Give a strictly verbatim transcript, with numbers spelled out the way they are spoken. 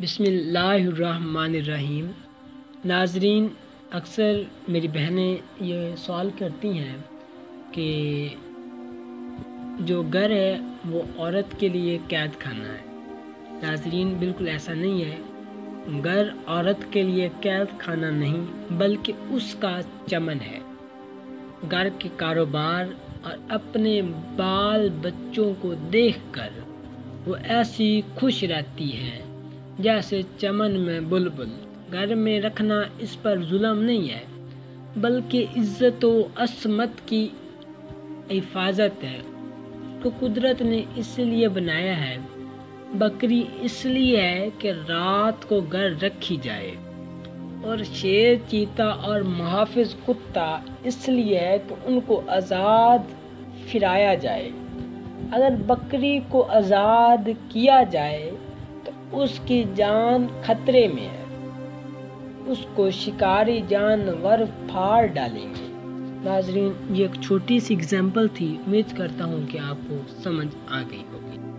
بسم اللہ الرحمن الرحیم۔ ناظرین، اکثر میری بہنیں یہ سوال کرتی ہیں کہ جو گھر ہے وہ عورت کے لیے قید خانہ ہے۔ ناظرین، بالکل ایسا نہیں ہے۔ گھر عورت کے لیے قید خانہ نہیں بلکہ اس کا چمن ہے۔ گھر کے کاروبار اور اپنے بال بچوں کو دیکھ کر وہ ایسی خوش رہتی ہے جیسے چمن میں بلبل۔ گھر میں رکھنا اس پر ظلم نہیں ہے بلکہ عزت و عصمت کی حفاظت ہے۔ تو قدرت نے اس لیے بنایا ہے۔ بکری اس لیے ہے کہ رات کو گھر رکھی جائے، اور شیر، چیتا اور محافظ کتا اس لیے ہے کہ ان کو آزاد پھرایا جائے۔ اگر بکری کو آزاد کیا جائے تو اس کی جان خطرے میں ہے، اس کو شکاری جانور پھاڑ ڈالیں گے۔ ناظرین، یہ ایک چھوٹی سی اگزامپل تھی، امید کرتا ہوں کہ آپ کو سمجھ آ گئی ہوگی۔